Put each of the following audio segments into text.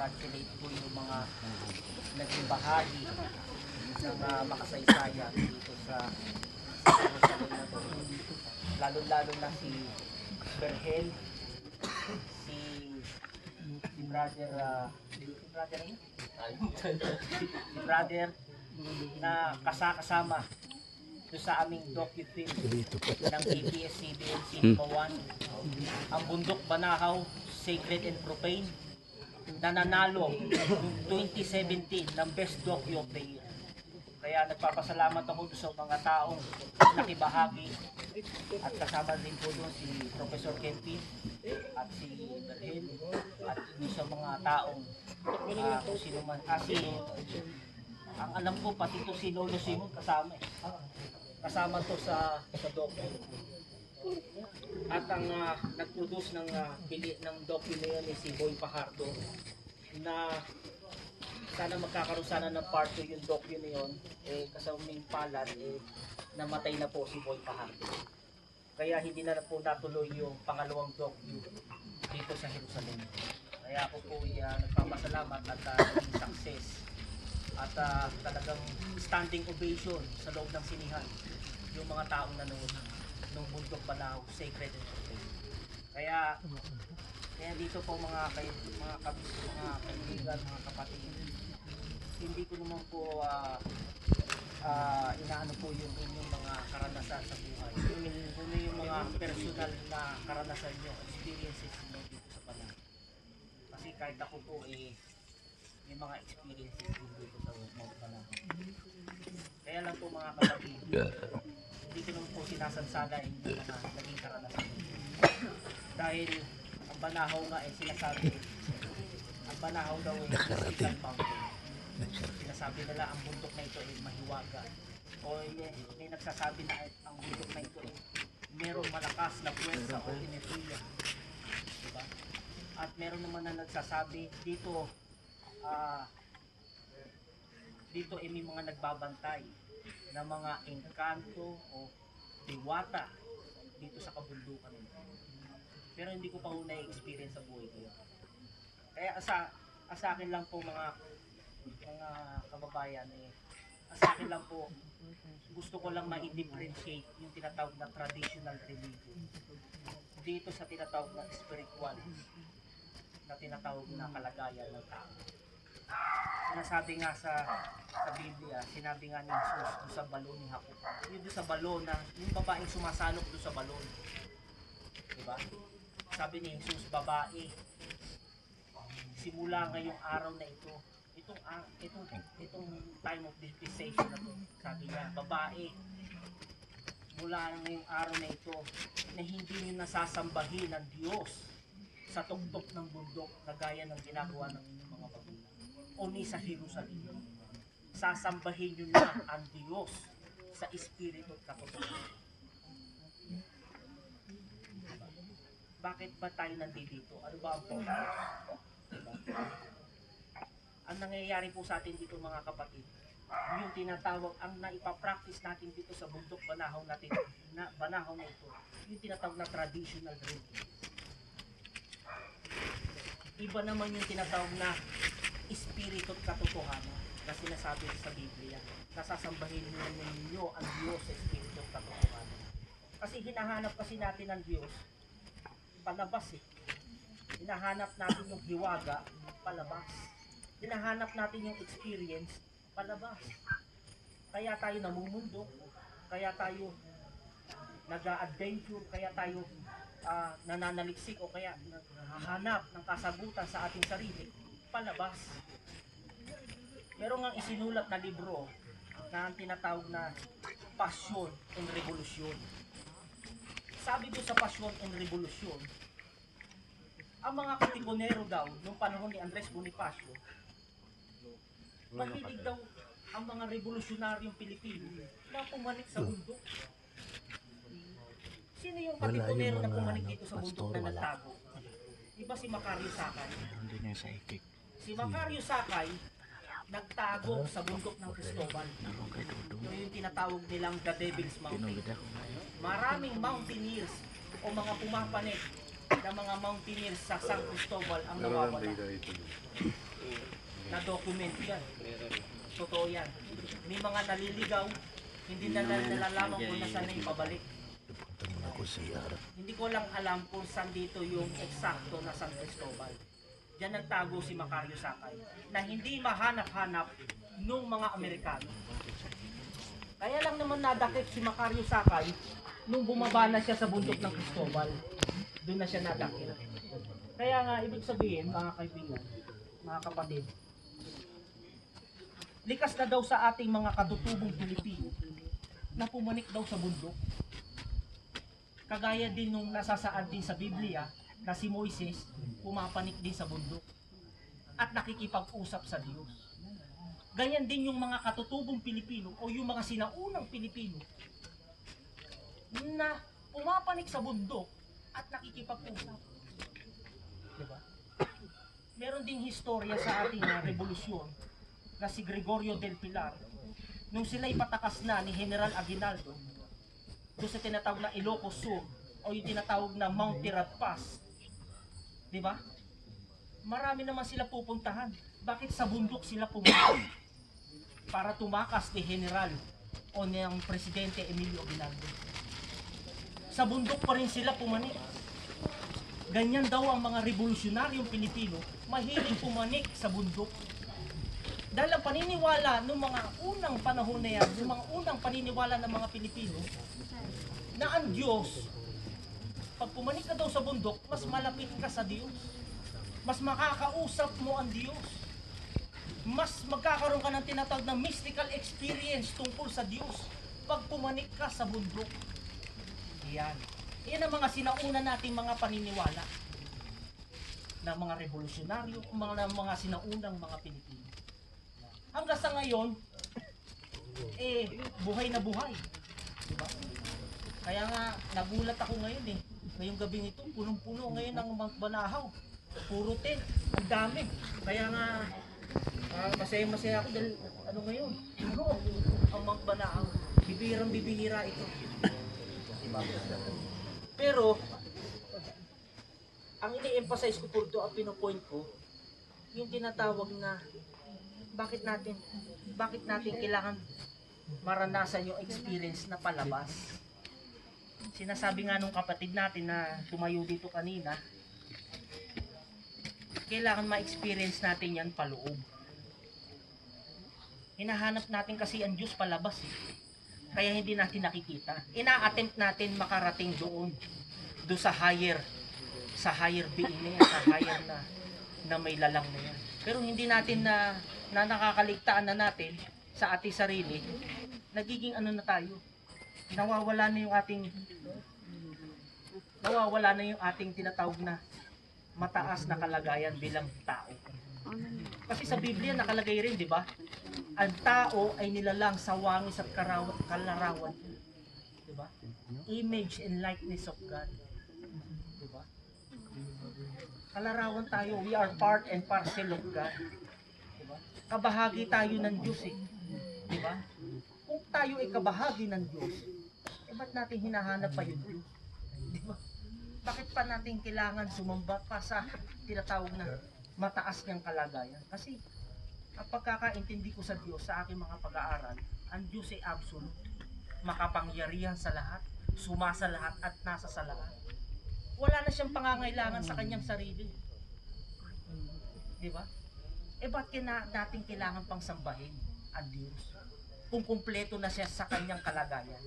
kinocongratulate ko yung mga naging bahagi ng makasaysayan dito sa Jerusalem na to. Lalo-lalo na si Berhel, si brother na kasama doon sa aming docu-film ng ABS-CBN Cinema 1, ang Bundok Banahaw, Sacred and Profane, na nanalo noong 2017 ng Best Docu of the Year. Kaya nagpapasalamat ako sa mga taong nakibahagi at kasama din po doon si Professor Kempin at si Berhel at doon sa mga taong kung sino man. Ang alam ko pati to si Lolo Simon kasama kasama to sa docu. At ang nag-produce ng docu na yun si Boy Pajardo, na sana magkakaroon sana ng part 2 yung docu na yun, kasaming palad, namatay na po si Boy Pajardo. Kaya hindi na po natuloy yung pangalawang docu dito sa Jerusalem. Kaya ako po nagpapasalamat at naging success at talagang standing ovation sa loob ng sinihan yung mga taong nanood ng Bundok Banahaw, Sacred and Profane. Kaya dito po mga kaibigan, mga kapatid, hindi ko naman po inaano po yung inyong mga karanasan sa buhay. Yung mga personal na karanasan nyo, experiences nyo dito sa Banahaw. Kasi kahit ako po may mga experiences dito sa Banahaw. Kaya lang po mga kapatid, hindi ko naman po sinasansala yung mga naging karanasan. Dahil ang Banahaw nga sinasabi, ang Banahaw daw ay physical mountain. Sinasabi nila ang bundok na ito ay mahiwaga. O may nagsasabi na ang bundok na ito ay merong malakas na puwersa o enerhiya. Diba? At meron naman na nagsasabi dito ay may mga nagbabantay na mga engkanto o diwata dito sa kabundukan nito. Pero hindi ko pa na-experience sa buhay ko. Kaya sa akin lang po mga kababayan, sa akin lang po, gusto ko lang ma-differentiate yung tinatawag na traditional religion dito sa tinatawag na spiritual na tinatawag na kalagayan ng tao. Sinasabi nga sa Biblia, sinabi nga ni Jesus doon sa balon ni Jacob, yung doon sa balon na yung babaeng sumasalok doon sa balon, diba? Sabi ni Jesus, babae, simula ngayong araw na ito, itong time of dispensation na to, sabi niya, babae, mula ngayong araw na ito, na hindi niyo nasasambahin ng Diyos sa tuktok ng bundok na gaya ng ginagawa ng inyong mga magulang o ni sa Jerusalem. Sasambahin niyo na ang Diyos sa espiritu at katotohanan. Bakit ba tayo nandito? Ano ba ang purpose? Diba? Ang nangyayari po sa atin dito mga kapatid, yung tinatawag, ang naipapractice natin dito sa bundok Banahaw natin, Banahaw na ito, yung tinatawag na traditional religion. Iba naman yung tinatawag na espiritu at katotohanan na sinasabi sa Biblia. Nasasambahin ninyo ang Diyos sa espiritu at katotohanan. Kasi hinahanap kasi natin ang Diyos palabas hinahanap natin yung hiwaga palabas. Hinahanap natin yung experience palabas. Kaya tayo namumundo, kaya tayo nag-a-adventure, kaya tayo nananaliksik o kaya naghahanap ng kasagutan sa ating sarili palabas. Meron nga isinulat na libro na ang tinatawag na Passion and Revolution. Sabi doon sa Passion and Revolution, ang mga katipunero daw noong panahon ni Andres Bonifacio, mahilig daw ang mga revolusyonaryong Pilipino na pumanik sa bundok. Sino yung katipunero na pumanik dito sa bundok na nagtago? Iba si Macario Sakay. Si Macario Sakay nagtago sa bundok ng Cristobal. Yung tinatawag nilang The Devil's Mountain. Maraming mountaineers o mga pumapanik na mga mountaineers sa San Cristobal ang nawawala. Na-document yan. Totoo yan. May mga naliligaw, hindi na nalalaman kung nasaan na yung pabalik. Hindi ko lang alam kung saan dito yung eksakto na San Cristobal. Diyan nagtago si Macario Sakay na hindi mahanap-hanap nung mga Amerikano. Kaya lang naman nadakip si Macario Sakay nung bumaba na siya sa bundok ng Cristobal. Doon na siya nadakip. Kaya nga, ibig sabihin, mga kaibigan, mga kapatid, likas na daw sa ating mga katutubong Pilipino na pumanik daw sa bundok. Kagaya din nung nasasaad din sa Biblia na si Moises pumapanik din sa bundok at nakikipag-usap sa Diyos. Ganyan din yung mga katutubong Pilipino o yung mga sinaunang Pilipino na pumapanik sa bundok at nakikipag-usap. Diba? Meron ding historya sa ating revolusyon na si Gregorio del Pilar nung sila ipatakas na ni General Aguinaldo doon sa tinatawag na Ilocos Sur o yung tinatawag na Mount Tirad Pass. Diba? Marami naman sila pupuntahan. Bakit sa bundok sila pumunta? Para tumakas ni General o ng Presidente Emilio Aguinaldo. Sa bundok pa rin sila pumanik. Ganyan daw ang mga revolusyonaryong Pilipino, mahilig pumanik sa bundok. Dahil ang paniniwala ng mga unang panahon na yan, yung mga unang paniniwala ng mga Pilipino, na ang Diyos, pag pumanik ka daw sa bundok, mas malapit ka sa Diyos. Mas makakausap mo ang Diyos. Mas magkakaroon ka ng tinatawag na mystical experience tungkol sa Diyos pag pumanik ka sa bundok. Yan. Yan ang mga sinauna nating mga paniniwala na mga revolusyonaryo, mga sinaunang mga Pilipino. Hanggang sa ngayon, buhay na buhay. Diba? Kaya nga, nagulat ako ngayon ngayong gabing ito, punong-puno ngayon ang Banahaw. Puro tent, ang dami. Kaya nga, masaya-masaya ako dahil ngayon, ang Banahaw. Bibihirang-bibihira ito. Diba? Pero, ang ini-emphasize ko po ito, ang pinopoint ko, yung tinatawag na bakit natin kailangan maranasan yung experience na palabas. Sinasabi nga nung kapatid natin na tumayo dito kanina, kailangan ma-experience natin yan paloob. Hinahanap natin kasi ang Diyos palabas kaya hindi natin nakikita. Ina-attempt natin makarating doon sa higher being na yan, sa higher na may lalang na yan. Pero hindi natin na nakakaligtaan na natin sa ating sarili, nagiging na tayo. Nawawala na yung ating tinatawag na mataas na kalagayan bilang tao. Kasi sa Biblia nakalagay rin, di ba? Ang tao ay nilalang sa wangis at kalarawan. Di ba? Image and likeness of God. Di ba? Kalarawan tayo, we are part and parcel of God. Diba? Kabahagi tayo ng Diyos Di ba? Kung tayo ay kabahagi ng Diyos, ba't natin hinahanap pa yung Diyos? Diba? Bakit pa natin kailangan sumamba pa sa tinatawag na mataas niyang kalagayan? Kasi ang pagkakaintindi ko sa Diyos sa aking mga pag-aaral, ang Diyos ay absolute, makapangyarihan sa lahat, sumasa lahat at nasa sa lahat. Wala na siyang pangangailangan sa kanyang sarili. Diba? Ba't natin kailangan pang sambahin ang Diyos? Kung kumpleto na siya sa kanyang kalagayan.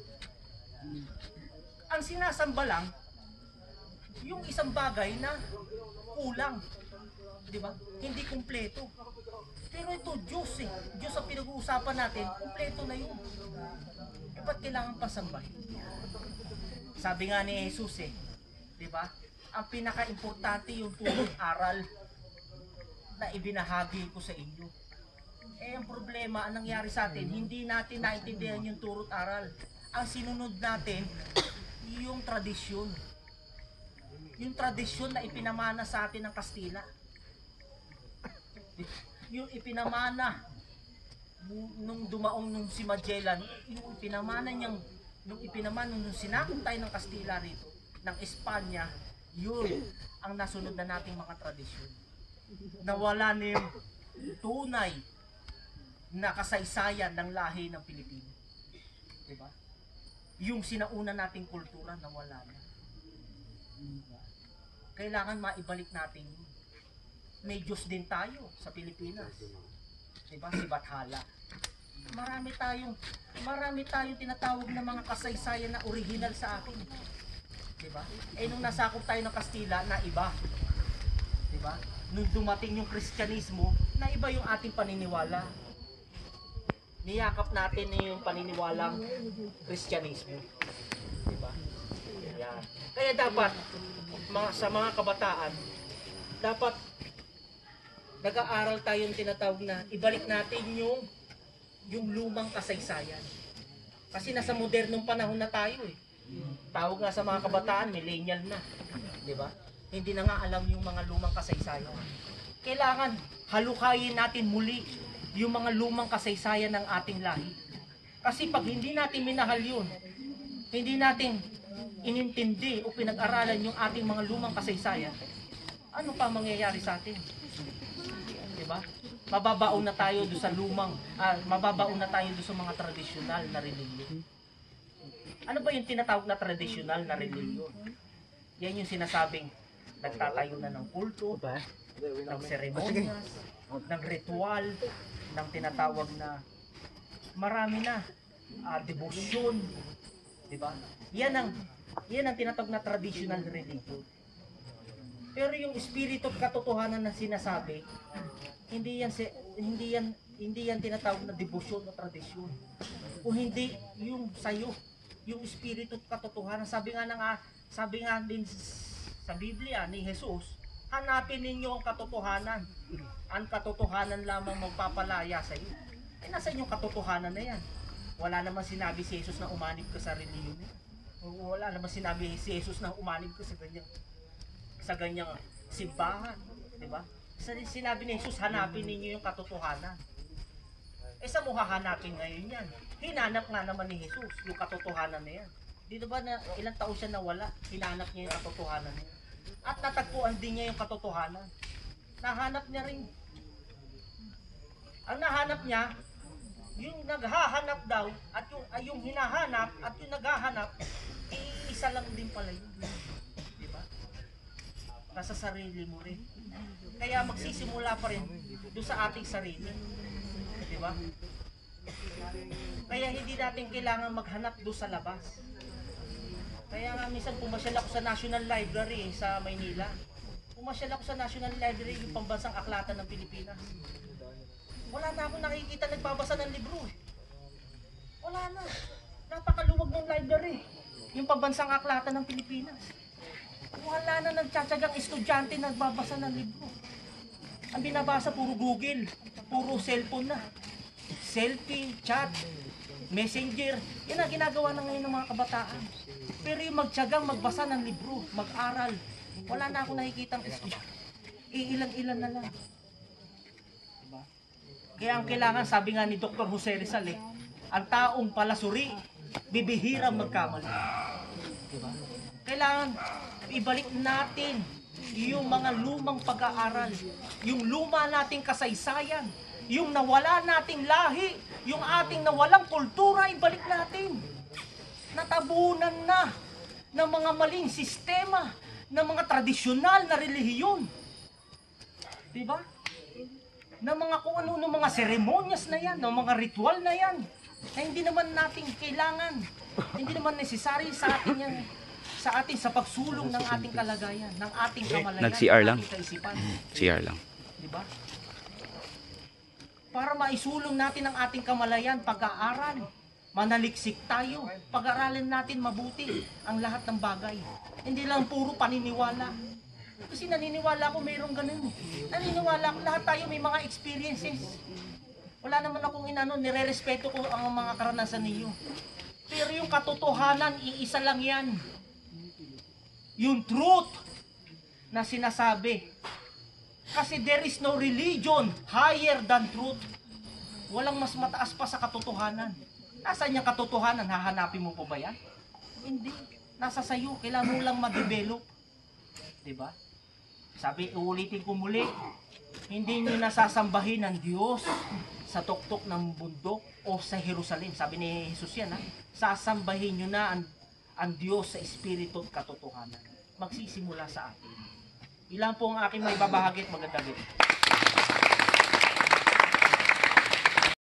Ang sinasamba lang, yung isang bagay na kulang. Diba? Hindi kumpleto. Pero ito, Diyos Diyos ang pinag-uusapan natin, kumpleto na yun. Ba't kailangan pang sambahin? Sabi nga ni Jesus diba? Ang pinaka-importante yung turong aral na ibinahagi ko sa inyo. Ang problema, ang nangyari sa atin, hindi natin naintindihan yung turot aral. Ang sinunod natin, yung tradisyon. Yung tradisyon na ipinamana sa atin ng Kastila. Yung ipinamana nung dumaong nung si Magellan, yung ipinamana niyang, nung sinakop tayo ng Kastila rito, ng Espanya, Yun ang nasunod na nating mga tradisyon. Nawala na yung tunay na kasaysayan ng lahi ng Pilipino. Diba? Yung sinauna nating kultura nawala na. Diba? Kailangan maibalik natin yun. May Diyos din tayo sa Pilipinas. Diba? Si Bathala. Marami tayong tinatawag na mga kasaysayan na original sa atin. Diba? Eh nung nasakop tayo ng Kastila, na iba. Diba? Nung dumating yung Kristyanismo, na iba yung ating paniniwala. Niyakap natin yung paniniwalang Kristyanismo. Diba? Yan. Kaya dapat, sa mga kabataan, dapat nag-aaral tayong tinatawag na ibalik natin yung lumang kasaysayan. Kasi nasa modernong panahon na tayo eh. Tawag nga sa mga kabataan, millennial na. Diba? Hindi na nga alam yung mga lumang kasaysayan. Kailangan halukayin natin muli yung mga lumang kasaysayan ng ating lahi. Kasi pag hindi natin minahal yun, hindi natin inintindi o pinag-aralan yung ating mga lumang kasaysayan, ano pa mangyayari sa atin? Diba? Mababaon na tayo doon sa mababaon na tayo doon sa mga tradisyonal na relihiyon. Ano ba yung tinatawag na tradisyonal na relihiyon? Yan yung sinasabing nagtatayo na ng kulto, ng seremonyas, ng ritual, ng tinatawag na marami na debosyon, di ba? Yan ang tinatawag na traditional religion. Pero yung espiritu at katotohanan na sinasabi, hindi yan tinatawag na debosyon o tradisyon. Kung hindi yung sayo, yung espiritu at katotohanan, sabi nga din sa Biblia ni Jesus, hanapin ninyo ang katotohanan. Ang katotohanan lamang magpapalaya sa iyo. Eh nasa inyong katotohanan na yan. Wala naman sinabi si Jesus na umanib ka sa reliyon niya. Wala naman sinabi si Jesus na umanib ka sa ganyang simbahan, di ba? Sinabi ni Jesus, hanapin ninyo yung katotohanan. Eh sa mo hahanapin ngayon yan? Hinanap nga naman ni Jesus yung katotohanan na yan. Dito ba na ilang taon siya nawala, hinanap niya yung katotohanan niya. At natagpuan din niya yung katotohanan. Nahanap niya rin. Ang nahanap niya, yung naghahanap daw, at yung hinahanap, at yung naghahanap, isa lang din pala yun. Diba? Nasa sarili mo rin. Kaya magsisimula pa rin doon sa ating sarili. Diba? Kaya hindi natin kailangan maghanap doon sa labas. Kaya nga minsan pumasyal ako sa National Library sa Maynila. Pumasyal ako sa National Library, yung pambansang aklatan ng Pilipinas. Wala na akong nakikita nagbabasa ng libro. Wala na. Napakaluwag ng library. Yung pambansang aklatan ng Pilipinas. Wala na nagtsatsagang estudyante nagbabasa ng libro. Ang binabasa puro Google, puro cellphone na. Selfie, chat, messenger. Yan ang ginagawa na ngayon ng mga kabataan. Pero yung magtsagang magbasa ng libro, mag-aral, wala na akong nakikitang estudyante. Iilan-ilan na lang. Diba? Kaya ang kailangan, sabi nga ni Dr. Jose Rizal, ang taong palasuri, bibihirang magkamali. Diba? Kailangan ibalik natin yung mga lumang pag-aaral, yung luma nating kasaysayan, yung nawala nating lahi, yung ating nawalang kultura, ibalik natin. Natabunan na ng mga maling sistema, ng mga tradisyonal na relihiyon. Diba? Ng mga kung ano, ng mga seremonyas na yan, ng mga ritual na yan, na hindi naman natin kailangan, hindi naman necessary sa atin yan, sa pagsulong ng ating kalagayan, ng ating kamalayan, Nag-CR lang. ating kaisipan. CR lang. Diba? Para maisulong natin ang ating kamalayan, pag-aaral, manaliksik tayo, pag-aralin natin mabuti ang lahat ng bagay. Hindi lang puro paniniwala. Kasi naniniwala ako mayroong ganun. Naniniwala ako lahat tayo may mga experiences. Wala naman akong nire-respeto ko ang mga karanasan ninyo. Pero yung katotohanan, iisa lang yan. Yung truth na sinasabi. Kasi there is no religion higher than truth. Walang mas mataas pa sa katotohanan. Nasaan yung katotohanan? Hahanapin mo pa ba yan? Hindi. Nasa sayo. Kailangan mo lang ma-develop. Diba? Sabi, uulitin ko muli, hindi nyo nasasambahin ang Diyos sa tuktok ng bundok o sa Jerusalem. Sabi ni Jesus yan, ha? Sasambahin nyo na ang Diyos sa Espiritu at katotohanan. Magsisimula sa atin. Ilan po ang aking may babahagi at magandang gabi.